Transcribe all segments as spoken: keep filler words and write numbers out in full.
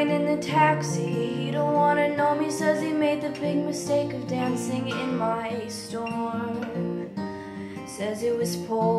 night in the taxi, he don't wanna know me, says he made the big mistake of dancing in my storm. Says it was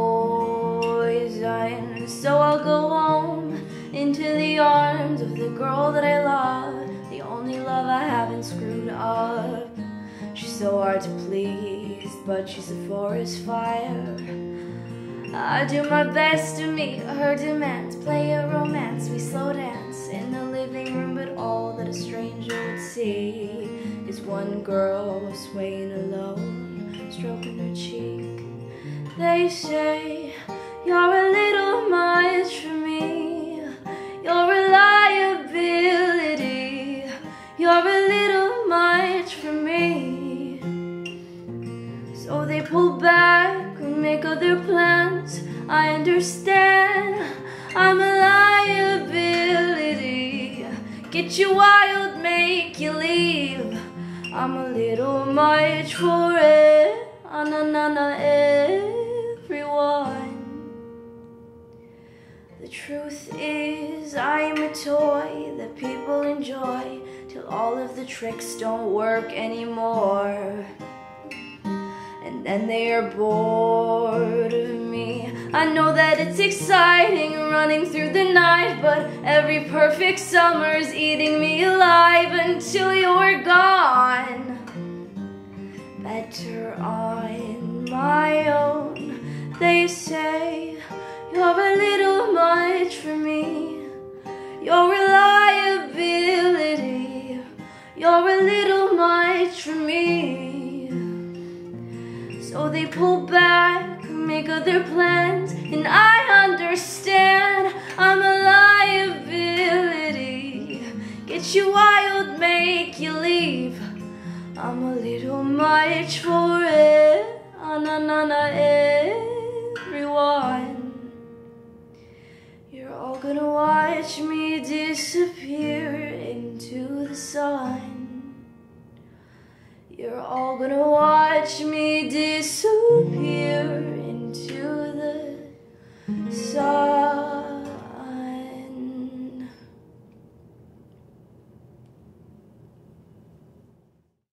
poison, so I'll go home into the arms of the girl that I love, the only love I haven't screwed up. She's so hard to please, but she's a forest fire. I do my best to meet her demands, play a romance, we slow dance in the living room, but all that a stranger would see is one girl swaying alone, stroking her cheek. They say you're a little much for me, your reliability, you're a little much for me. So they pull back and make other plans. I understand, I'm a liability, get you wild, make you leave. I'm a little much for it, ah, na, na, na, everyone. The truth is, I'm a toy that people enjoy till all of the tricks don't work anymore. And then they are bored of me. I know that it's exciting running through the night, but every perfect summer's eating me alive until you're gone. Better on my own. They say you're a little much for me, your reliability, you're a little much for me. So they pull back, make other plans, and I understand, I'm a liability, get you wild, make you leave. I'm a little much for it, ah, na, na, na, everyone. You're all gonna watch me disappear into the sun. You're all gonna watch me disappear into the sun.